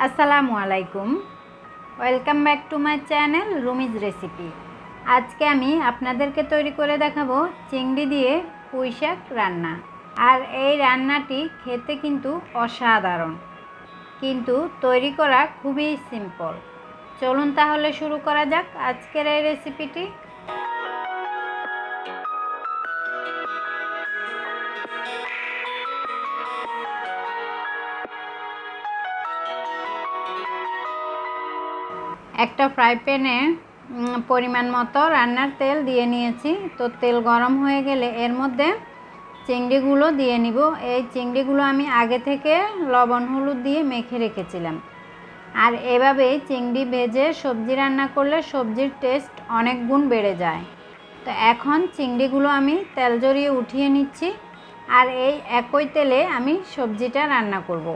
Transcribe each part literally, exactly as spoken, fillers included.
আসসালামু আলাইকুম, welcome back to my channel Rumi's recipe. আজকে আমি আপনাদেরকে তৈরি করে দেখাবো চিংড়ি দিয়ে পুঁই শাক রান্না। আর এই রান্নাটি খেতে কিন্তু অসাধারণ, কিন্তু তৈরি করা খুবই সিম্পল। চলুন তাহলে শুরু করা যাক আজকের এই রেসিপিটি। একটা ফ্রাই প্যানে পরিমাণ মতো রান্নার তেল দিয়ে নিয়েছি। তো তেল গরম হয়ে গেলে এর মধ্যে চিংড়িগুলো দিয়ে নিব। এই চিংড়িগুলো আমি আগে থেকে লবণ হলুদ দিয়ে মেখে রেখেছিলাম। আর এভাবেই চিংড়ি ভেজে সবজি রান্না করলে সবজির টেস্ট অনেক গুণ বেড়ে যায়। তো এখন চিংড়িগুলো আমি তেল ঝরিয়ে উঠিয়ে নিচ্ছি, আর এই একই তেলে আমি সবজিটা রান্না করব।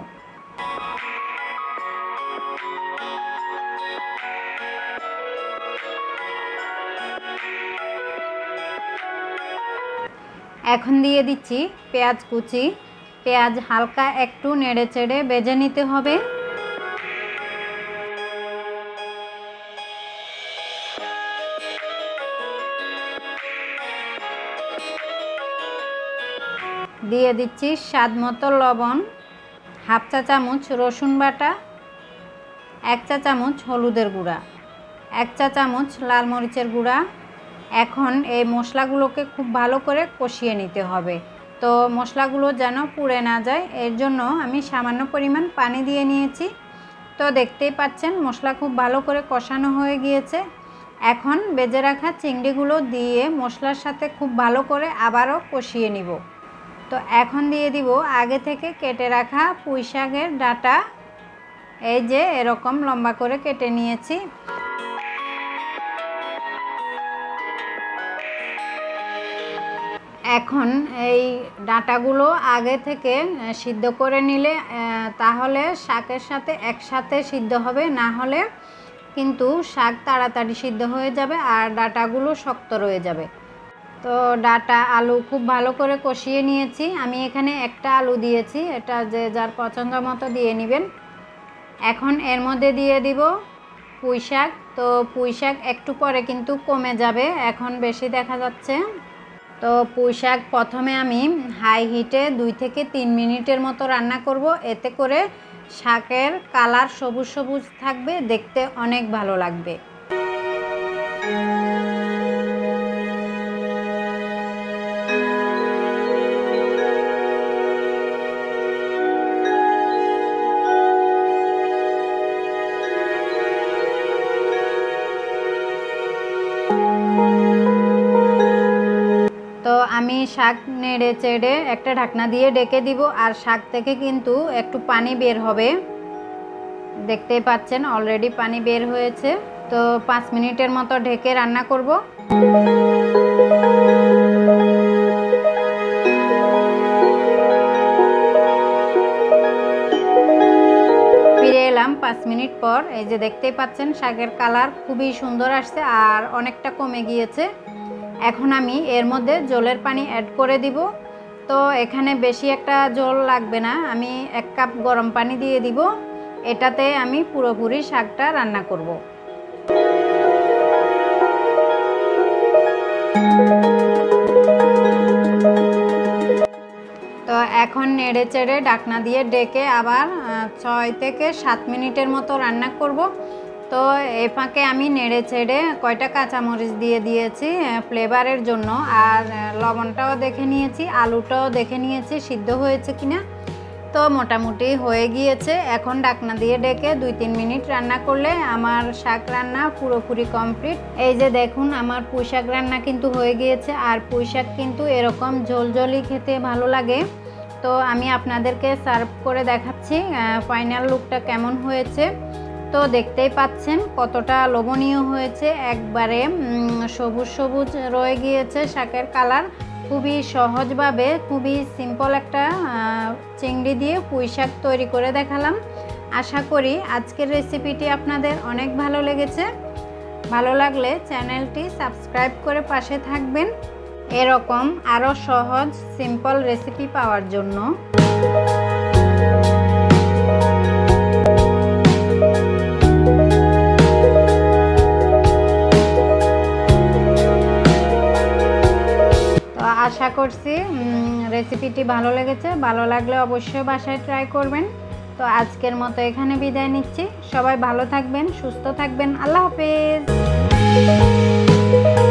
এখন দিয়ে দিচ্ছি পেঁয়াজ কুচি। পেঁয়াজ হালকা একটু নেড়ে চেড়ে ভেজে নিতে হবে। দিয়ে দিচ্ছি স্বাদ মতো লবণ, হাফ চা চামচ রসুন বাটা, এক চা চামচ হলুদের গুঁড়া, এক চা চামচ লাল মরিচের গুঁড়া। এখন এই মশলাগুলোকে খুব ভালো করে কষিয়ে নিতে হবে। তো মশলাগুলো যেন পুড়ে না যায়, এর জন্য আমি সামান্য পরিমাণ পানি দিয়ে নিয়েছি। তো দেখতেই পাচ্ছেন মশলা খুব ভালো করে কষানো হয়ে গিয়েছে। এখন ভেজে রাখা চিংড়িগুলো দিয়ে মশলার সাথে খুব ভালো করে আবারও কষিয়ে নিব। তো এখন দিয়ে দিব আগে থেকে কেটে রাখা পুঁই শাকের ডাঁটা। এই যে এরকম লম্বা করে কেটে নিয়েছি। এখন এই ডাঁটাগুলো আগে থেকে সিদ্ধ করে নিলে তাহলে শাকের সাথে একসাথে সিদ্ধ হবে, না হলে কিন্তু শাক তাড়াতাড়ি সিদ্ধ হয়ে যাবে আর ডাঁটাগুলো শক্ত রয়ে যাবে। তো ডাঁটা আলু খুব ভালো করে কষিয়ে নিয়েছি। আমি এখানে একটা আলু দিয়েছি, এটা যে যার পছন্দ মতো দিয়ে নেবেন। এখন এর মধ্যে দিয়ে দিব পুঁই শাক। তো পুঁই শাক একটু পরে কিন্তু কমে যাবে, এখন বেশি দেখা যাচ্ছে। তো পুঁই শাক প্রথমে আমি হাই হিটে দুই থেকে তিন মিনিটের মতো রান্না করব। এতে করে শাকের কালার সবুজ সবুজ থাকবে, দেখতে অনেক ভালো লাগবে। তো আমি শাক নেড়ে চেড়ে একটা ঢাকনা দিয়ে ডেকে দিব, আর শাক থেকে কিন্তু একটু পানি বের হবে। দেখতেই পাচ্ছেন অলরেডি পানি বের হয়েছে। তো পাঁচ মিনিটের মতো ঢেকে রান্না করব। ফিরে এলাম পাঁচ মিনিট পর। এই যে দেখতেই পাচ্ছেন শাকের কালার খুবই সুন্দর আসছে আর অনেকটা কমে গিয়েছে। এখন আমি এর মধ্যে জলের পানি অ্যাড করে দিব। তো এখানে বেশি একটা জল লাগবে না, আমি এক কাপ গরম পানি দিয়ে দিব। এটাতে আমি পুরোপুরি শাকটা রান্না করব। তো এখন নেড়ে চেড়ে ঢাকনা দিয়ে ডেকে আবার ছয় থেকে সাত মিনিটের মতো রান্না করব। তো এ ফাঁকে আমি নেড়ে ছেড়ে কয়টা কাঁচামরিচ দিয়ে দিয়েছি ফ্লেভারের জন্য, আর লবণটাও দেখে নিয়েছি, আলুটাও দেখে নিয়েছি সিদ্ধ হয়েছে কিনা। তো মোটামুটি হয়ে গিয়েছে। এখন ঢাকনা দিয়ে ডেকে দুই তিন মিনিট রান্না করলে আমার শাক রান্না পুরোপুরি কমপ্লিট। এই যে দেখুন আমার পুঁই শাক রান্না কিন্তু হয়ে গিয়েছে। আর পুঁই শাক কিন্তু এরকম ঝোলঝোলি খেতে ভালো লাগে। তো আমি আপনাদেরকে সার্ভ করে দেখাচ্ছি ফাইনাল লুকটা কেমন হয়েছে। তো দেখতেই পাচ্ছেন কতটা লোভনীয় হয়েছে, একবারে সবুজ সবুজ রয়ে গিয়েছে শাকের কালার। খুবই সহজভাবে খুবই সিম্পল একটা চিংড়ি দিয়ে পুঁই শাক তৈরি করে দেখালাম। আশা করি আজকের রেসিপিটি আপনাদের অনেক ভালো লেগেছে। ভালো লাগলে চ্যানেলটি সাবস্ক্রাইব করে পাশে থাকবেন এরকম আরও সহজ সিম্পল রেসিপি পাওয়ার জন্য। আশা করছি রেসিপিটি ভালো লেগেছে। ভালো লাগলে অবশ্যই বাসায় ট্রাই করবেন। তো আজকের মতো এখানে বিদায় নিচ্ছি। সবাই ভালো থাকবেন, সুস্থ থাকবেন। আল্লাহ হাফেজ।